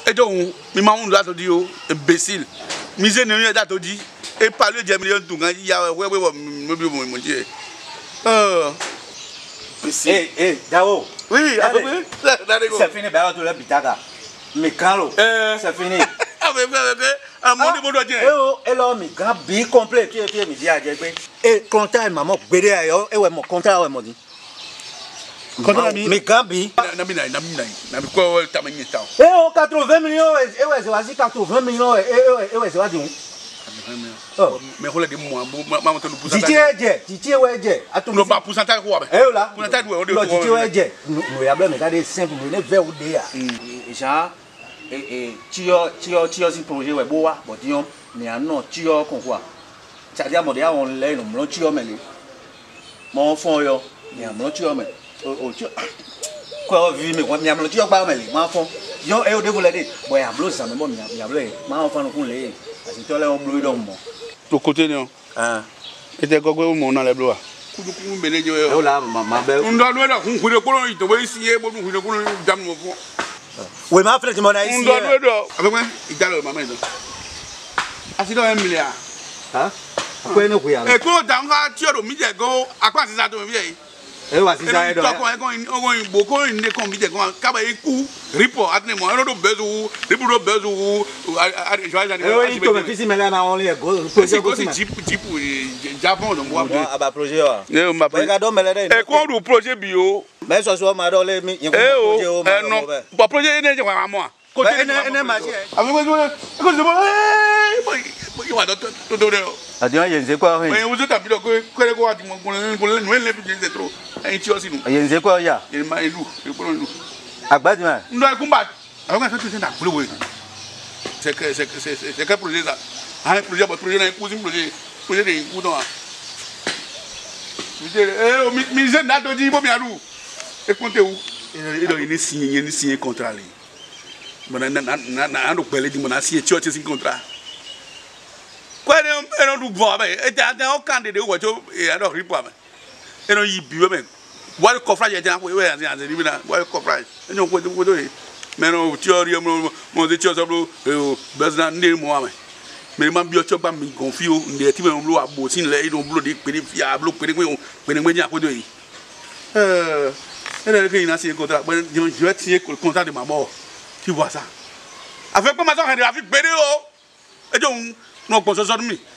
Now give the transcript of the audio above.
Et donc, mi m'a on doit te dire imbécile. Misé ne doit te dire et parler de millions de gens, il y a ouais mon Dieu. Dao. Oui, à peu près. C'est fini, bah tu l'as bitaga. Mais quand c'est fini. Ah mais mon niveau doit dire. Et là mi grand bi complet qui mi dit à dire et contrat maman bédé ayo et ouais mon contrat ouais mon dit. Contrat mi Gambi. Nami quoi tamanho tal. Et 80 millions et ouais c'est 80 millions et ouais c'est va dire. Mais rola de moi maman te nous pousse. Titi ouais non pas pourcentage quoi. Eh là. Pourcentage ouais Titi ouais nous y a bien mais des simple mais vers ou déjà. Et ça tu si projet ouais boa bon disons mais non tu con quoi. C'est-à-dire mon dia on l'a non tu mais mon fond yo mais non tu mais tu quoi vu mais quoi mais tu pas mais mon fond yo et au début là dit bon ya blo ça mais bon ya blo mon fond qu'on les parce que tu là on blo donc mon to côté non et te gogo mo na le blo kudu ku mbele jo yo là ma be ndo do da ku de ko lo ito we sie bo ku de ko lo jam mo fo oui ma frère mon ici ndo do avec moi il dalo ma maison asido 1 milliard ko ene ku ya e ko dan ga ti o mi je go apa sisa to mi je e wa sisa e do ko boko inde kon mi je go ka ba iku ripo atne mo do bezu ripo do bezu a joia e to me fisi me na on le go projet go si jipu Japon do mo aba projet wa e ma ga do mele e ko do projet bio mais so ma do le mi projet o ma non ba projet ene je wa mo ko ene ma je avec moi ko je mo yo wa do adieu yenze quoi mais vous êtes habitué que ko ati mo ko le le bi trop en ti o sinu yenze quoi ya il ma elu e ko lu agbadi ma ndo e kumba àwọn kan so na bulo we c'est que projet ça un projet ba projet na cousin projet de ku don mi je na do di bo mi aru e konte wu e do ni signer contrat li bona na ando pele di mona signer ti o ti contrat quoi e no du bon ba e ta o candidate wo to e ando ripo ba e no yi bi ba wal coffrage je na ko we yan ni na wal coffrage e no ko do e mais non théorie mon de théorie sablo bezna ndé mo ame mais man bi o chopa mi confio ndé ti mo lo abo sin le do blo de pere fia blo pere ngwe nya ko do yi elle que il a signé contrat je vais signer le contrat de ma mort tu vois ça avec pas ma soeur avec bédé o et donc non ko so so mi